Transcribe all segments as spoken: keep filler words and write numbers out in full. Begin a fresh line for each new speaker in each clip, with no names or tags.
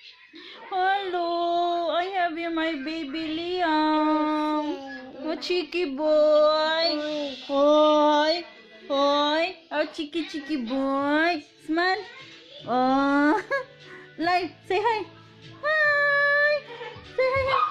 Hello, I have here my baby Liam. Oh, cheeky boy. Hoy. Hoy. Oh, cheeky, cheeky boy. Smile. Oh. Like, say hi. Hi. Say hi. hi.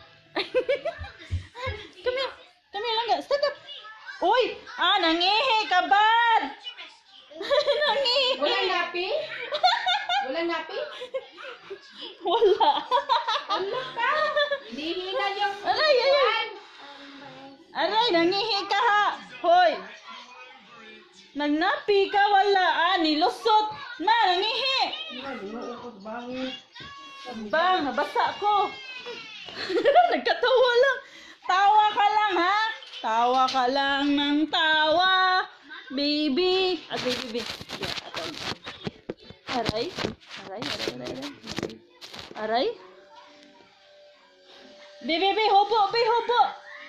Come here. Come here, Langga. Stand up. Uy. Ah, nangihi ka ba? Nangihi.
Walang napi? Walang napi?
Wala.
Ano ka? Hinihina yung...
Aray, aray. Aray, nangihi ka ha. Hoy. Nagnapi ka, wala. Ah, nilusot. Na, nangihi. Bang, nabasa ko. Nagkatawa lang. Tawa ka lang, ha? Tawa ka lang ng tawa. Baby. At baby, baby. Aray. Aray, aray, aray, aray. Aray. Baby, baby, hobo, baby, hobo.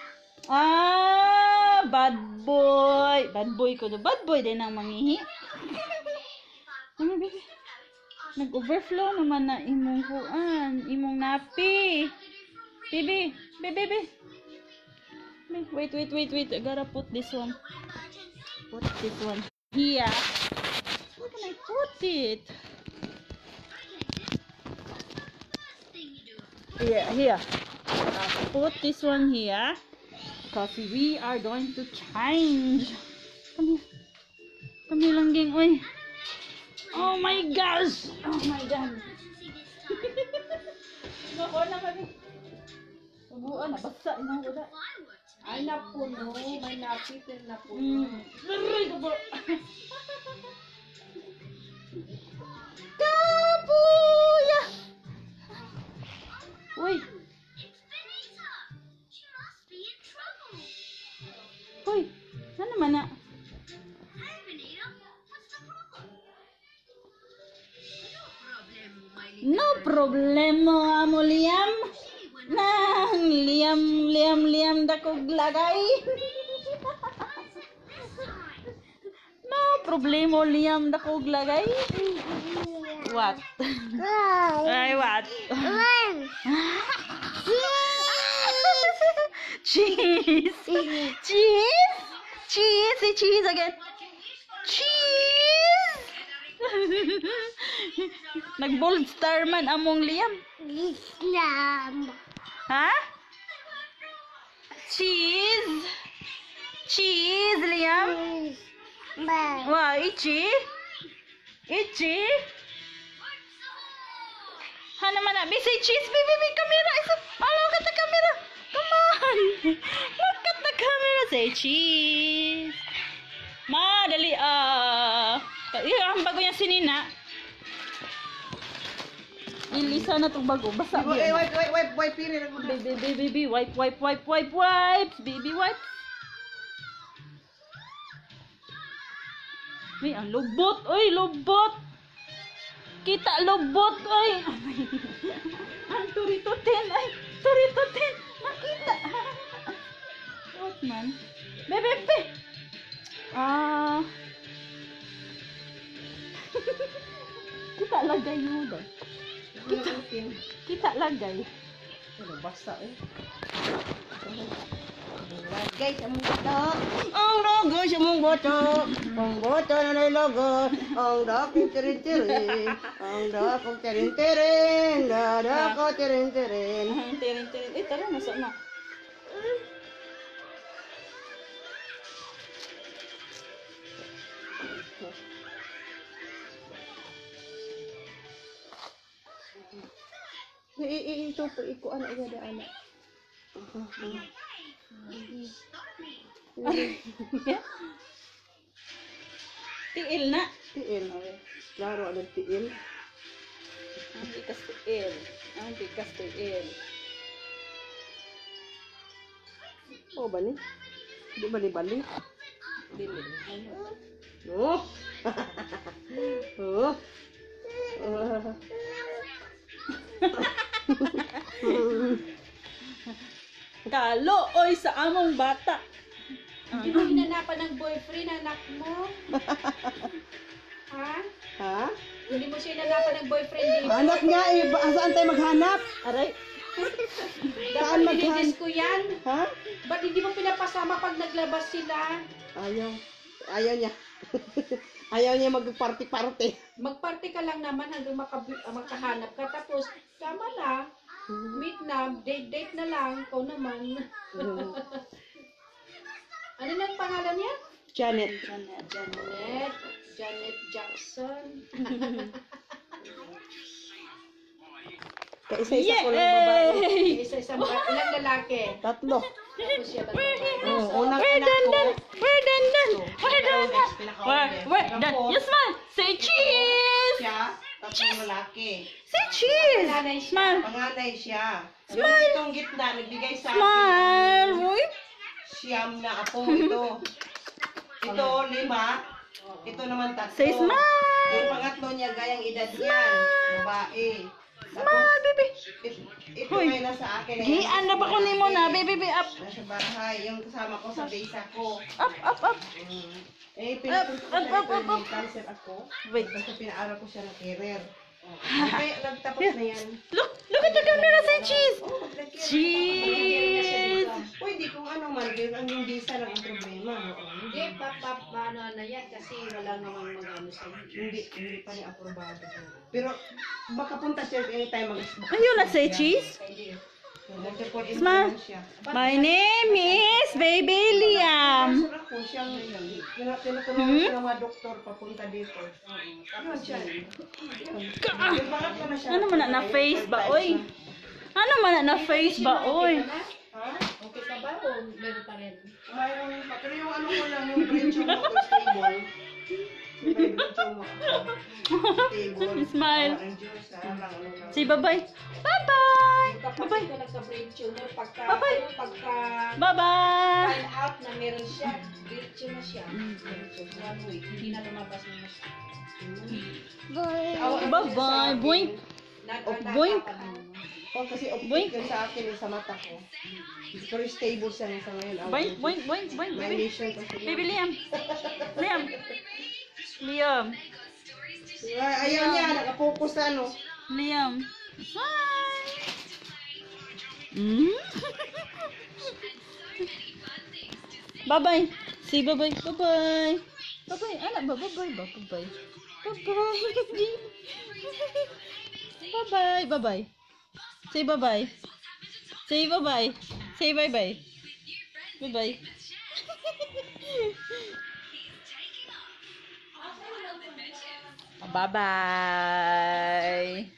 Ah, bad boy. Bad boy ko. Bad boy din ang mangihi. Ano, baby? Nag-overflow naman na imong kuan. Imong napi. Baby, baby, baby. Wait, wait, wait, wait. I gotta put this one. Put this one here. Where can I put it? Yeah, here. Uh, put this one here. Because we are going to change. Come here. Come here, Langging. Oy. Oh my gosh. Oh my god. Nako na kami. Ubuan na. Basta. Inang wala.
Ay, napuno. May napi, pero napuno.
Mm. Aray ko po. Kapuya! Uy! Uy! Ano naman na? No problema mo, Liam. Nang Liam, Liam, Liam dakog lagay. No problema, Liam dakog lagay. What? Ay, what? Cheese. Cheese? Cheese? Say cheese again. Cheese! Nag-bold star man among Liam.
Islam.
Ha? Cheese? Cheese, Liam?
Ba.
Wah, ichi? Ichi? Ha naman na? Say cheese, baby, baby, camera. Oh, look at the camera. Come on. Look at the camera. Say cheese. Ma, dali. Ah. Uh, ang bago yan si Nina. Ilisa na itong bago. Basa.
Wipe, wipe, wipe, wipe, wipe, pili na ko.
Baby, baby, baby, wipe, wipe, wipe, wipe, wipes. Baby, wipe. Ay, ang lubot. Ay, lubot. Kita lubot. Ay. Ang turitutin. Ay, turitutin. Nakita. What man? Baby, baby. Ah. Kita lagay mo daw. Kita, kita lagay.
Ano, basta eh. Lagay sa mong boto. Ang logo sa mong boto. Ang boto na na logo. Ang dakong tirin-tirin. Ang dakong tirin-tirin. Dadako tirin-tirin.
Ang tirin-tirin. Eh, tara, nasa na.
Ito po, iko anak iya da anak.
Tiil na.
Tiil. Klaro ada tiil.
Ang tikas tiil. Ang tikas tiil.
Oh, ba ni? Di bali-bali.
Dili.
Oh. Oh.
Kalo, oy, sa among bata.
Hindi mo hinanapan ng boyfriend, anak mo? Ha?
Ha?
Hindi mo siya inanapan ng boyfriend eh.
Hanap nga eh. Ba- Saan tayo maghanap?
Aray.
Saan
Dapat
maghan-
nilidis ko yan.
Ha?
Ba't hindi mo pinapasama pag naglabas sila?
Ayaw. Ayaw niya. Ayaw niya mag-party-party.
Magparty ka lang naman hanggang makabi- ah, makahanap ka. Tapos, tama na. Meet na. Date-date na lang. Ikaw naman. Ano na ang pangalan niya?
Janet.
Janet, Janet.
Janet. Janet Jackson.
Kaisa-isa ko lang babae.
Yay!
Isa-isang ba? Ilang lalaki?
Tatlo.
Tapos siya babae.
Oh, unang
We're
anak
done,
ko.
done. We're done, done. We're done, done. We're, we're done. You smile. Say cheese.
Siya, tatlong lalaki.
Say cheese.
Nanay siya.
Smile.
Panganay siya. Yung itong gitna, nagbigay sa akin.
Smile. Uy.
Siyam na apo ito. Ito, lima. Ito naman tatlo.
Say smile.
Yung pangatlo niya, gayang edad niyan. Babae.
Smile, baby.
It- ito
Hoy.
ay nasa akin. ay
Gian na ba ko ni mo na, baby, baby, up.
Nasa bahay. Yung kasama ko sa base ako.
Up, up, up.
Eh, pinapunta ko
Up,
siya
up, up,
ito.
up.
May cancer ako.
Wait.
Basta pinaaral ko siya ng career. Kaya nagtapos na yan.
Look, look at the camera, say cheese.
Oh, nag-career.
Cheese.
Pwede kung ano man, ang yung visa lang ang problema. Oo.
Hindi, pap, pap, ano na yan kasi wala namang mag-ano sa
Hindi, hindi pa niya aprobado. Pero makapunta siya anytime mag-isba.
Ayun na, say cheese.
Multiple
Smile.
influence siya.
My name is Baby Liam.
Sure ako siyang tinutulungan siya ng mga doktor papunta dito. Tapos siya. Yung pangatlo na siya.
Ano man na na face ba, oy? Ano man na na face ba, oy?
Ha?
Okay ka ba o meron pa rin?
Mayroon pa. Pero yung ano ko lang, yung brain tumor ko stable. Yung brain tumor ko. Stable.
Smile.
Ang Diyos, ah, lang, ano lang.
Say bye-bye. Bye-bye.
Kapag
Bye-bye.
ka nagka-brain tumor, pagka,
Bye-bye.
pagka
Bye-bye.
find out na meron siya, diretso na siya. Diretso, one week, hindi na lumabas ng mas.
Boy.
Bye-bye. Boing. Boing.
Oh, kasi
Boing.
optic yun sa akin, yung sa mata ko. Pero stable siya sa ngayon. ang
Boing,
Diyos.
boing, boing, boing,
May
baby.
mission ko siya.
Baby Liam. Liam. Liam.
Ay, ayaw niya, nakapokus sa ano.
Liam. Smile. Mm? Bye-bye. Say bye-bye. Bye-bye. Bye-bye. Anak ba? Bye-bye ba? Bye-bye. Bye-bye. Bye-bye. Bye-bye. Say bye-bye. Say bye-bye. Say bye-bye. Bye-bye. Bye-bye.